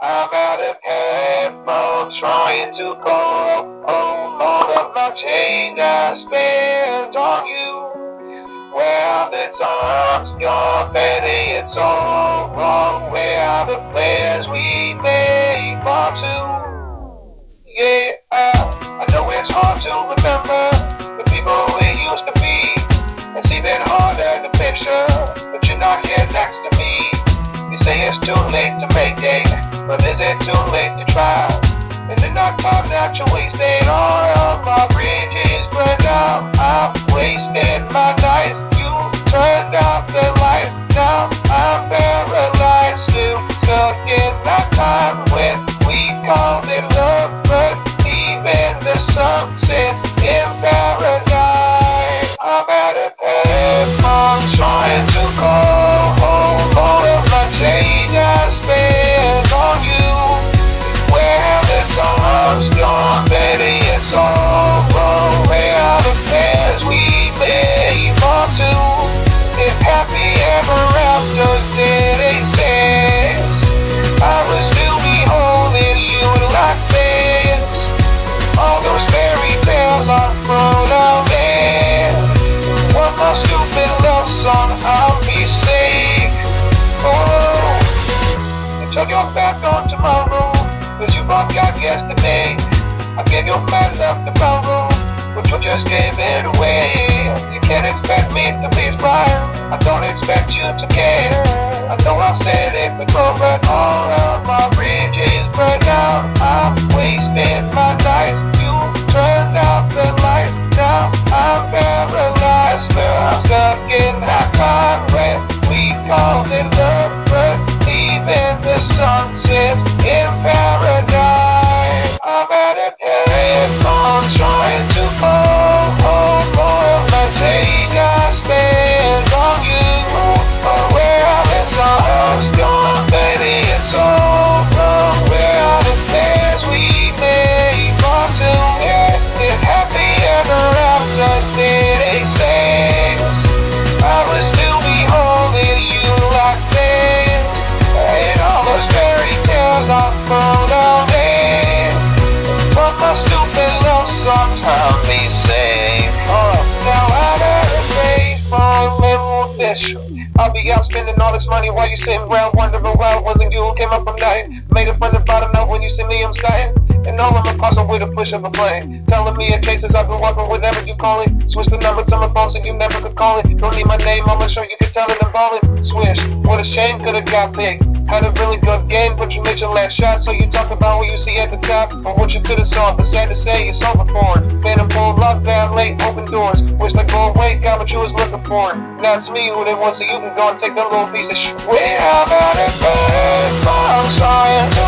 I'm out of headphones trying to call all of my change I spent on you. Where the time's gone, baby, it's all wrong. Where are the plans we made for two? Yeah, I know it's hard to remember the people we used to be. It's even harder to picture, but you're not here next to me. You say it's too late to make it, but is it too late to try? And then I time that you wasted all of my bridges, but now I'm wasting my nights. You turned out the lights, now I'm paralyzed, still stuck in that time when we called it love, but even the sun sets in paradise. I'm out of headphones trying to call home all of my change I spent on you. Where the time's gone, baby, it's all wrong. Where are the plans we made for two? If happy ever after did exist, I would still be holding you like this. All those fairy tales are full of it. One more stupid love song, I'll be sick. Oh, you took your back on tomorrow, cause you forgot yesterday. I gave your man love to borrow, but you just gave it away. You can't expect me to be right, I don't expect you to care. I know I said it before, but all of my bridges burned out. I'm wasting my nights, you turned out the lights, now I'm paralyzed. I'm stuck in that time when we called it love, but even the sun sets in paradise. I'm out of headphones trying to call home more of my change I spent on you. Where are the songs gone, baby, it's all wrong. Where are the plans we made for two? If happy ever after did exist, I would still be holding you like this. And all those fairy tales are full of it. But my stupid love songs I'll be safe. Now I'm at a place for a little official. I'll be out spending all this money while you sitting around wondering why it wasn't you who came up from nothing. Made it from the bottom up when you see me, I'm starting. And all of my cars are with a push of a plane. Telling me in cases I've been walking whatever you call it. Switch the number to my phone so you never could call it. Don't need my name, I'ma show you can tell it I'm ballin'. Swish, what a shame, could've got picked. Had a really good game, but you missed your last shot. So you talk about what you see at the top, or what you could've saw. But sad to say, it's over for it. Been in full lockdown, late, open doors. Wish I go away, got what you was looking for. Now it's me who they want, so you can go and take that little piece of shit. We have out of bed, I'm trying to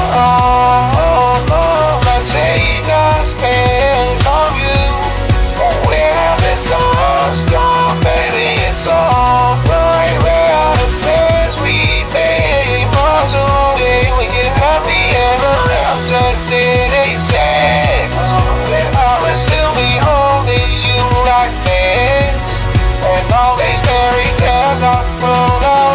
hold my change I spent on you. Where have the songs gone, baby, it's all right. Where are the plans we made for two? We get happy ever after did exist. I would still be holding you like this. And all these fairy tales are full of